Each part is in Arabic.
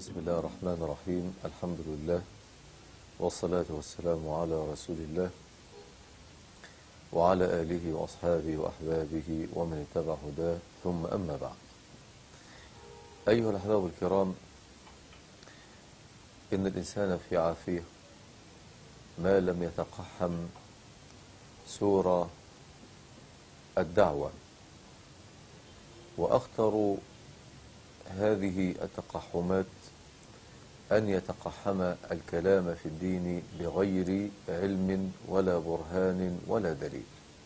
بسم الله الرحمن الرحيم. الحمد لله والصلاة والسلام على رسول الله وعلى آله وأصحابه وأحبابه ومن اتبع هداه، ثم أما بعد. أيها الأحباب الكرام، إن الإنسان في عافية ما لم يتقحم سور الدعوة، وأخطر هذه التقحمات أن يتقحم الكلام في الدين بغير علم ولا برهان ولا دليل.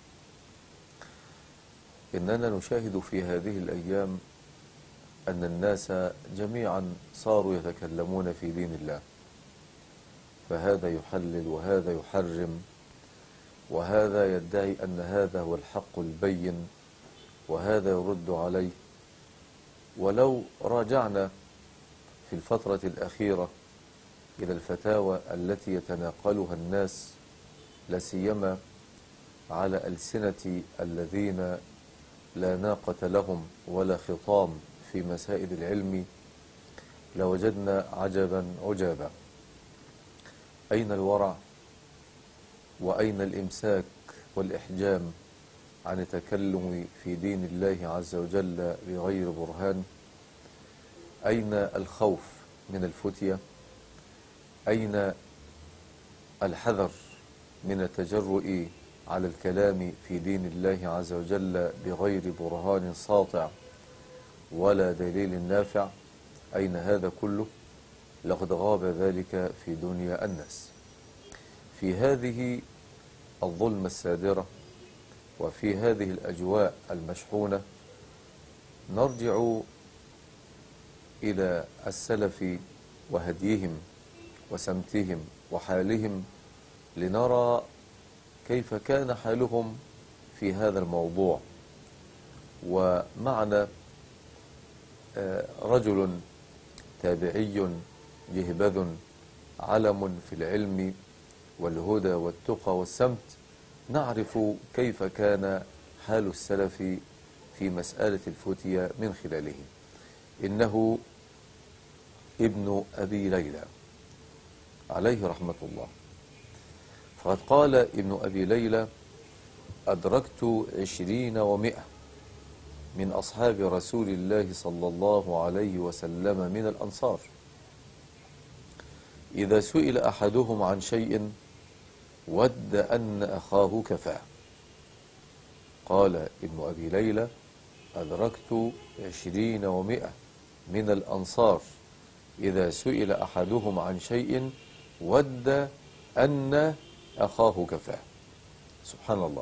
إننا نشاهد في هذه الأيام أن الناس جميعا صاروا يتكلمون في دين الله، فهذا يحلل وهذا يحرم، وهذا يدعي أن هذا هو الحق البين وهذا يرد عليه. ولو راجعنا في الفترة الأخيرة إلى الفتاوى التي يتناقلها الناس، لاسيما على ألسنة الذين لا ناقة لهم ولا خطام في مسائل العلم، لوجدنا عجبا عجابا. أين الورع وأين الإمساك والإحجام عن التكلم في دين الله عز وجل بغير برهان؟ أين الخوف من الفتية؟ أين الحذر من التجرؤ على الكلام في دين الله عز وجل بغير برهان ساطع ولا دليل نافع؟ أين هذا كله؟ لقد غاب ذلك في دنيا الناس. في هذه الظلمة السادرة وفي هذه الأجواء المشحونة نرجع إلى السلف وهديهم وسمتهم وحالهم، لنرى كيف كان حالهم في هذا الموضوع. ومعنا رجل تابعي جهبذ، علم في العلم والهدى والتقى والسمت، نعرف كيف كان حال السلف في مسألة الفتية من خلاله. إنه ابن أبي ليلى عليه رحمة الله. فقد قال ابن أبي ليلى: أدركت 20 و100 من أصحاب رسول الله صلى الله عليه وسلم من الأنصار، إذا سئل أحدهم عن شيء ود أن أخاه كفاه. قال ابن أبي ليلى: أدركت 20 و100 من الأنصار، إذا سئل أحدهم عن شيء ود أن أخاه كفاه. سبحان الله.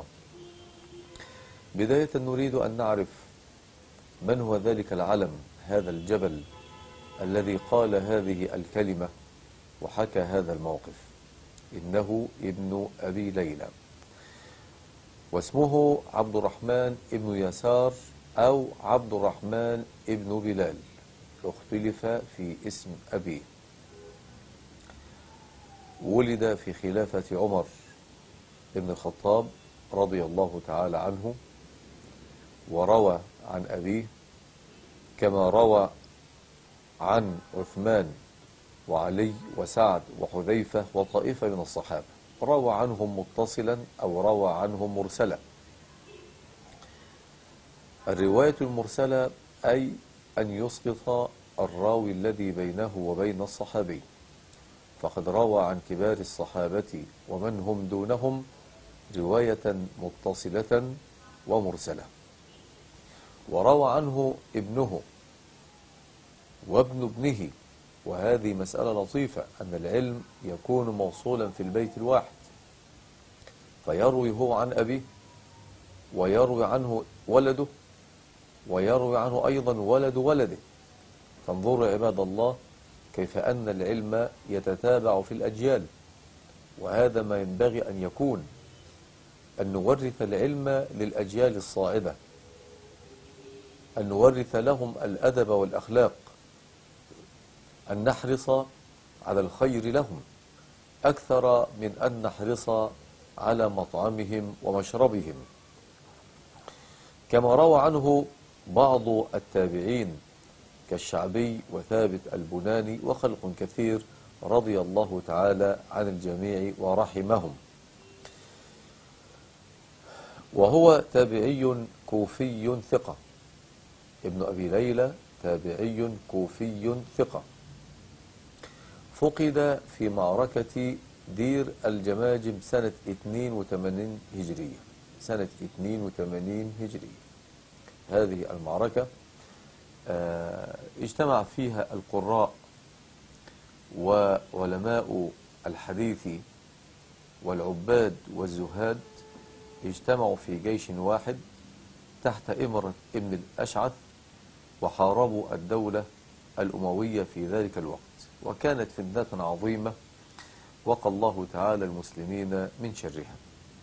بداية نريد أن نعرف من هو ذلك العلم، هذا الجبل الذي قال هذه الكلمة وحكى هذا الموقف. إنه ابن أبي ليلى، واسمه عبد الرحمن ابن يسار أو عبد الرحمن ابن بلال، اختلف في اسم أبيه. ولد في خلافة عمر ابن الخطاب رضي الله تعالى عنه، وروى عن أبيه كما روى عن عثمان وعلي وسعد وحذيفة وطائفة من الصحابة، روى عنهم متصلا أو روى عنهم مرسلا. الرواية المرسلة أي أن يسقط الراوي الذي بينه وبين الصحابي، فقد روى عن كبار الصحابة ومن هم دونهم رواية متصلة ومرسلة. وروى عنه ابنه وابن ابنه، وهذه مسألة لطيفة، أن العلم يكون موصولا في البيت الواحد، فيروي هو عن أبيه ويروي عنه ولده ويروي عنه أيضا ولد ولده. فانظروا عباد الله كيف أن العلم يتتابع في الأجيال، وهذا ما ينبغي أن يكون، أن نورث العلم للأجيال الصاعدة، أن نورث لهم الأدب والأخلاق، أن نحرص على الخير لهم أكثر من أن نحرص على مطعمهم ومشربهم. كما روى عنه بعض التابعين كالشعبي وثابت البناني وخلق كثير رضي الله تعالى عن الجميع ورحمهم. وهو تابعي كوفي ثقة، ابن أبي ليلى تابعي كوفي ثقة، فقد في معركة دير الجماجم سنة 82 هجرية، سنة 82 هجرية. هذه المعركة اجتمع فيها القراء وعلماء الحديث والعباد والزهاد، اجتمعوا في جيش واحد تحت إمرة ابن الأشعث، وحاربوا الدولة الأموية في ذلك الوقت، وكانت فتنة عظيمة وقى الله تعالى المسلمين من شرها.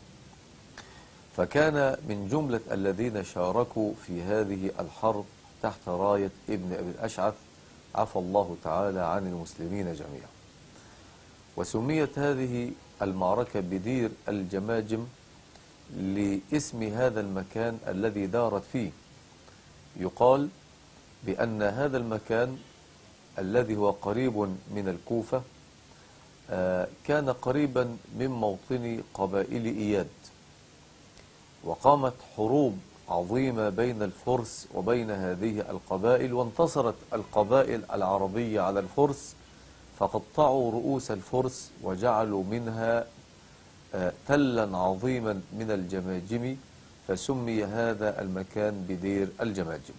فكان من جملة الذين شاركوا في هذه الحرب تحت راية ابن أبي الأشعث، عفى الله تعالى عن المسلمين جميعا. وسميت هذه المعركة بدير الجماجم لاسم هذا المكان الذي دارت فيه. يقال بأن هذا المكان الذي هو قريب من الكوفة كان قريبا من موطن قبائل إياد، وقامت حروب عظيمة بين الفرس وبين هذه القبائل، وانتصرت القبائل العربية على الفرس، فقطعوا رؤوس الفرس وجعلوا منها تلا عظيما من الجماجم، فسمي هذا المكان بدير الجماجم.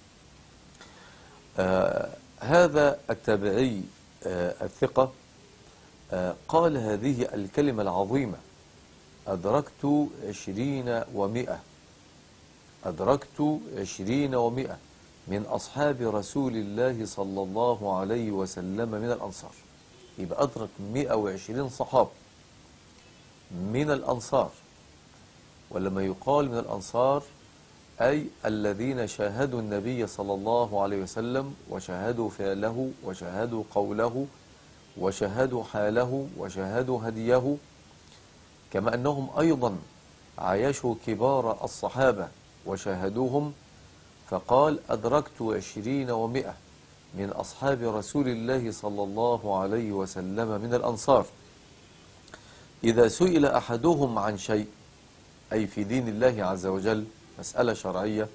هذا التابعي الثقة قال هذه الكلمة العظيمة: أدركت 20 و100، أدركت 20 و100 من أصحاب رسول الله صلى الله عليه وسلم من الأنصار. يبقى أدرك 120 صحابة من الأنصار. ولما يقال من الأنصار أي الذين شاهدوا النبي صلى الله عليه وسلم، وشاهدوا فعله، وشاهدوا قوله، وشاهدوا حاله، وشاهدوا هديه، كما أنهم أيضا عايشوا كبار الصحابة وشاهدوهم. فقال: أدركت 20 و100 من أصحاب رسول الله صلى الله عليه وسلم من الأنصار، إذا سئل أحدهم عن شيء، أي في دين الله عز وجل، مسألة شرعية،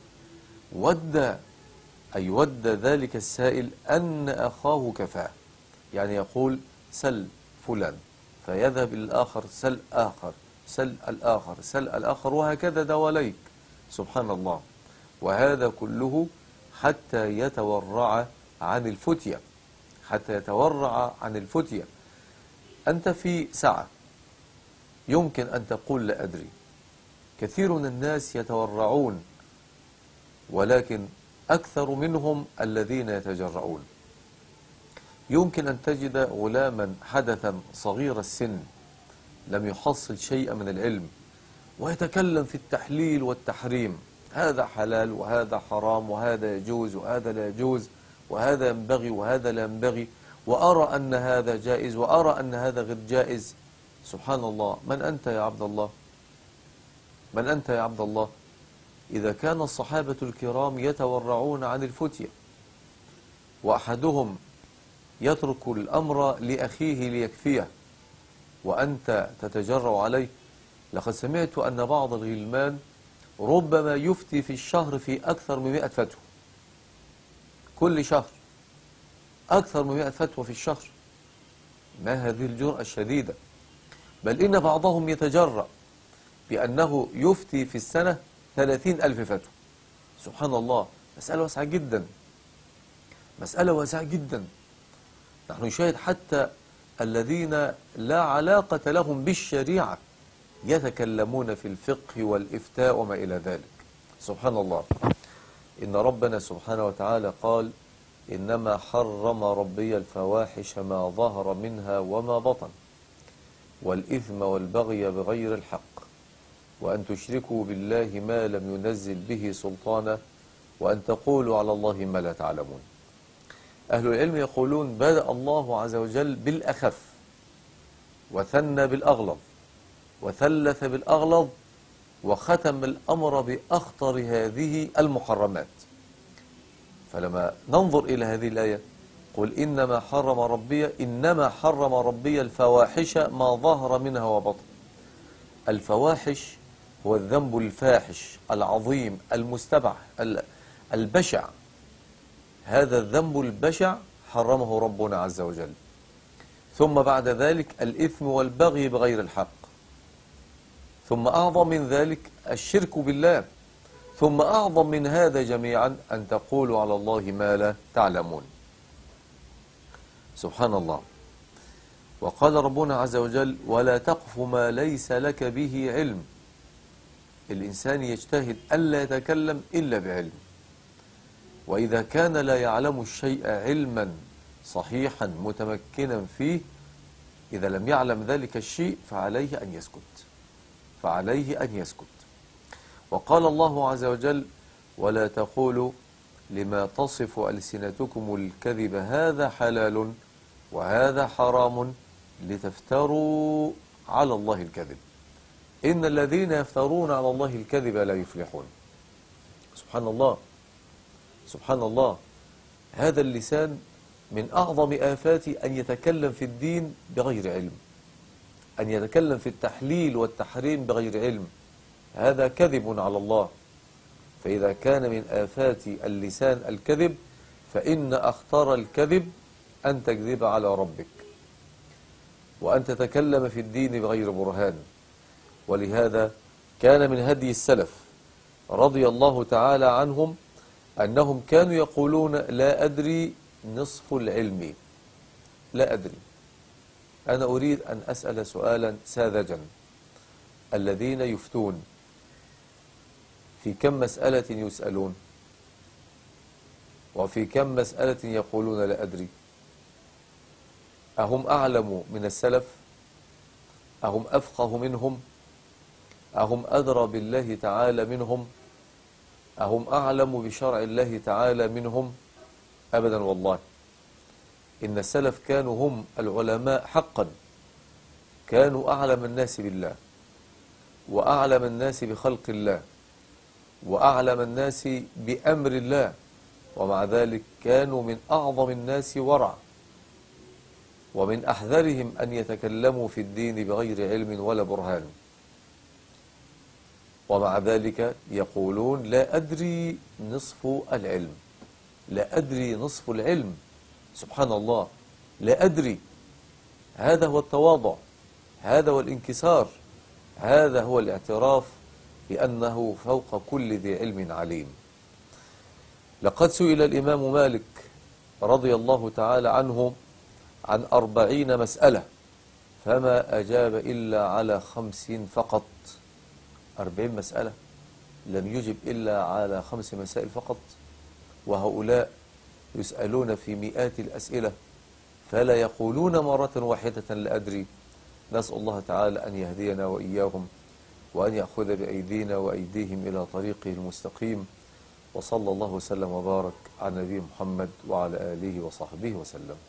ود ذلك السائل أن أخاه كفاه. يعني يقول: سل فلان، فيذهب إلى الآخر: سل آخر، سل الآخر، سل الآخر، وهكذا دواليك. سبحان الله. وهذا كله حتى يتورع عن الفتية، حتى يتورع عن الفتية. أنت في سعة يمكن أن تقول لا أدري. كثير من الناس يتورعون، ولكن أكثر منهم الذين يتجرؤون. يمكن أن تجد غلاما حدثا صغير السن لم يحصل شيئا من العلم، ويتكلم في التحليل والتحريم: هذا حلال وهذا حرام، وهذا يجوز وهذا لا يجوز، وهذا ينبغي وهذا لا ينبغي، وأرى أن هذا جائز وأرى أن هذا غير جائز. سبحان الله. من أنت يا عبد الله؟ من أنت يا عبد الله؟ إذا كان الصحابة الكرام يتورعون عن الفتية، وأحدهم يترك الأمر لأخيه ليكفيه، وأنت تتجرأ عليه. لقد سمعت أن بعض الغلمان ربما يفتي في الشهر في أكثر من 100 فتوى، كل شهر أكثر من 100 فتوى في الشهر. ما هذه الجرأة الشديدة؟ بل إن بعضهم يتجرأ بأنه يفتي في السنة 30,000 فتوى. سبحان الله. مسألة واسعة جدا، مسألة واسعة جدا. نحن نشاهد حتى الذين لا علاقة لهم بالشريعة يتكلمون في الفقه والإفتاء وما إلى ذلك. سبحان الله. إن ربنا سبحانه وتعالى قال: إنما حرم ربي الفواحش ما ظهر منها وما بطن، والإثم والبغي بغير الحق، وأن تشركوا بالله ما لم ينزل به سلطانا، وأن تقولوا على الله ما لا تعلمون. أهل العلم يقولون: بدأ الله عز وجل بالأخف، وثنى بالأغلظ، وثلث بالأغلظ، وختم الأمر بأخطر هذه المحرمات. فلما ننظر إلى هذه الآية قل إنما حرم ربي الفواحش ما ظهر منها وبطن. الفواحش هو الذنب الفاحش العظيم المستبح البشع. هذا الذنب البشع حرمه ربنا عز وجل. ثم بعد ذلك الإثم والبغي بغير الحق. ثم أعظم من ذلك الشرك بالله. ثم أعظم من هذا جميعا أن تقولوا على الله ما لا تعلمون. سبحان الله. وقال ربنا عز وجل ولا تقف ما ليس لك به علم. الإنسان يجتهد ألا يتكلم إلا بعلم، وإذا كان لا يعلم الشيء علما صحيحا متمكنا فيه، إذا لم يعلم ذلك الشيء فعليه أن يسكت. وقال الله عز وجل ولا تقولوا لما تصف ألسنتكم الكذب هذا حلال وهذا حرام لتفتروا على الله الكذب إن الذين يفترون على الله الكذب لا يفلحون. سبحان الله. سبحان الله. هذا اللسان من أعظم آفات أن يتكلم في الدين بغير علم، أن يتكلم في التحليل والتحريم بغير علم، هذا كذب على الله. فإذا كان من آفات اللسان الكذب فإن أخطر الكذب أن تكذب على ربك وأن تتكلم في الدين بغير برهان. ولهذا كان من هدي السلف رضي الله تعالى عنهم أنهم كانوا يقولون لا أدري نصف العلم. لا أدري. أنا أريد أن أسأل سؤالا ساذجا. الذين يفتون في كم مسألة يسألون؟ وفي كم مسألة يقولون لا أدري؟ أهم أعلم من السلف؟ أهم أفقه منهم؟ أهم أدرى بالله تعالى منهم؟ أهم أعلم بشرع الله تعالى منهم؟ أبدا والله. إن السلف كانوا هم العلماء حقا، كانوا أعلم الناس بالله وأعلم الناس بخلق الله وأعلم الناس بأمر الله، ومع ذلك كانوا من أعظم الناس ورع ومن أحذرهم أن يتكلموا في الدين بغير علم ولا برهان. ومع ذلك يقولون لا أدري نصف العلم. لا أدري نصف العلم. سبحان الله. لا أدري. هذا هو التواضع، هذا هو الانكسار، هذا هو الاعتراف بأنه فوق كل ذي علم عليم. لقد سئل الإمام مالك رضي الله تعالى عنه عن 40 مسألة فما أجاب إلا على 50 فقط. 40 مسألة لم يجب إلا على 5 مسائل فقط، وهؤلاء يسألون في مئات الأسئلة فلا يقولون مرة واحدة لا أدري. نسأل الله تعالى أن يهدينا وإياهم وأن يأخذ بأيدينا وأيديهم إلى طريقه المستقيم. وصلى الله وسلم وبارك على نبي محمد وعلى آله وصحبه وسلم.